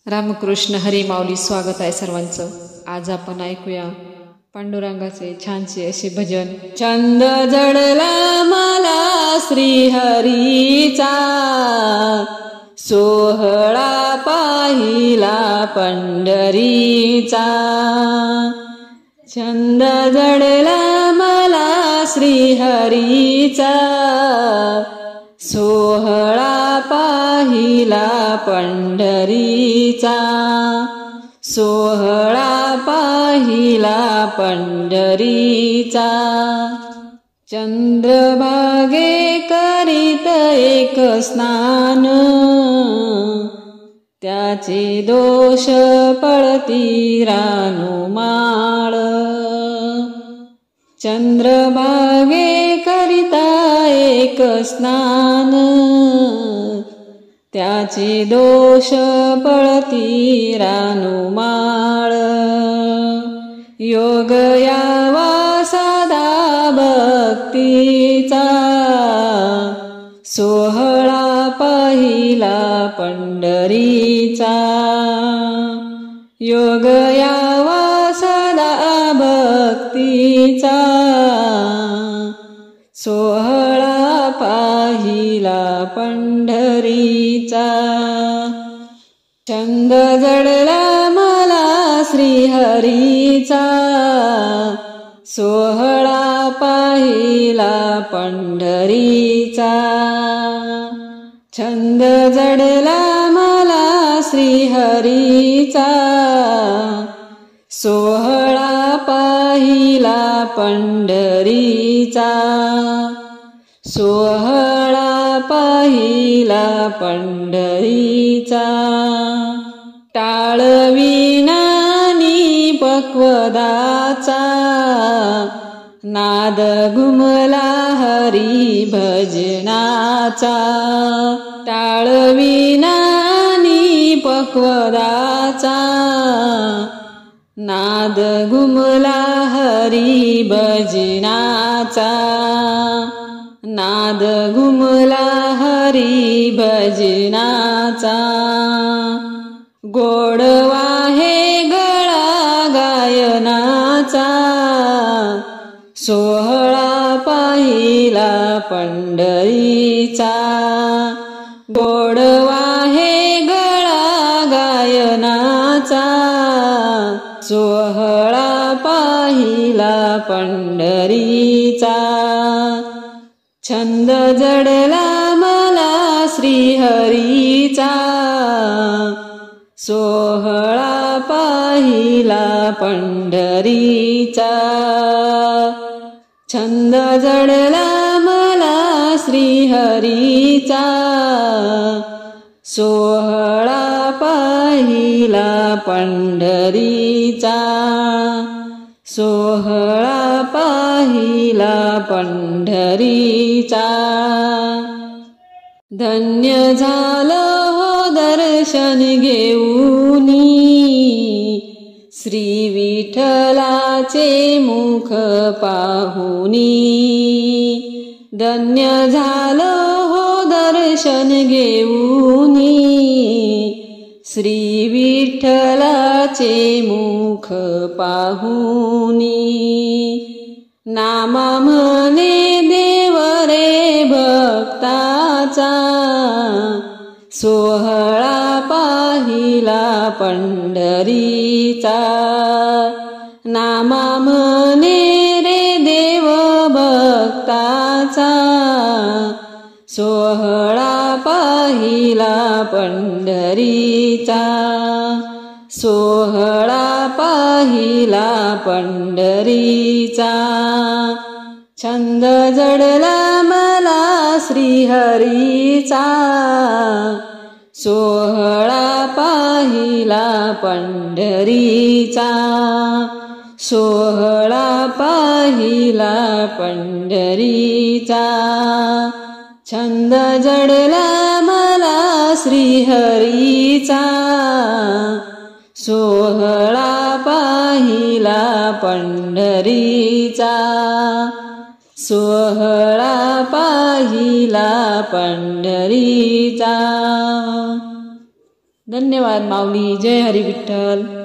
रामकृष्ण हरी माऊली. स्वागत आहे सर्वांचं. आज आपण ऐकूया पांडुरंगाचे छानसे असे भजन. छंद जडला मला श्रीहरीचा, सोहळा पाहिला पंढरीचा. छंद जडला मला श्रीहरीचा, सोहळा पाहिला पंढरीचा. सोहळा पाहिला पंढरीचा. चंद्रभागे करीत एक स्नान, त्याचे दोष पळती रानुमाळ. चंद्रभागे करिता एक स्नान, त्याचे दोष पळती रानुमाळ. योग यावा सदा भक्तीचा, सोहळा पाहिला पंढरीचा. योग यावा सदा भक्तीचा, सोहळा पाहिला पंढरीचा. छंद जडला मला श्रीहरीचा, सोहळा पाहिला पंढरीचा. छंद जडला मला श्रीहरीचा, सोहळा पाहिला पंढरीचा. सोहळा पाहिला पंढरीचा. टाळविना पक्वदाचा, नाद घुमला हरी भजनाचा. टाळविना पक्वदाचा, नाद घुमला हरी भजनाचा. नाद घुमला हरी भजनाचा. गोडवा हे गळा गायनाचा, सोहळा पाहिला पंढरीचा. गोडवा हे गळा गायनाचा, सोहळा पाहिला पंढरीचा. छंद जडला मला श्रीहरीचा, सोहळा पाहिला पंढरीचा. छंद जडला मला श्रीहरीचा, सोहळा पाहिला पंढरीचा. सोहळा पाहिला पंढरीचा. धन्य झालं हो दर्शन घेऊनी, श्री विठ्ठलाचे मुख पाहुनी. धन्य झालं हो दर्शन घेऊनी, श्री विठ्ठलाचे मुख पाहुनी. नामा म्हणे देव रे भक्ताचा, सोहळा पाहिला पंढरीचा. नामा म्हणे रे देव भक्ताचा, सोहळा पाहिला पंढरीचा. सोहळा पाहिला पंढरीचा. छंद जडला मला श्रीहरीचा, सोहळा पाहिला पंढरीचा. सोहळा पाहिला पंढरीचा. छंद जडला मला श्रीहरीचा, सोहळा पाहिला पंढरीचा. सोहळा पाहिला पंढरीचा. धन्यवाद माऊली. जय हरी विठ्ठल.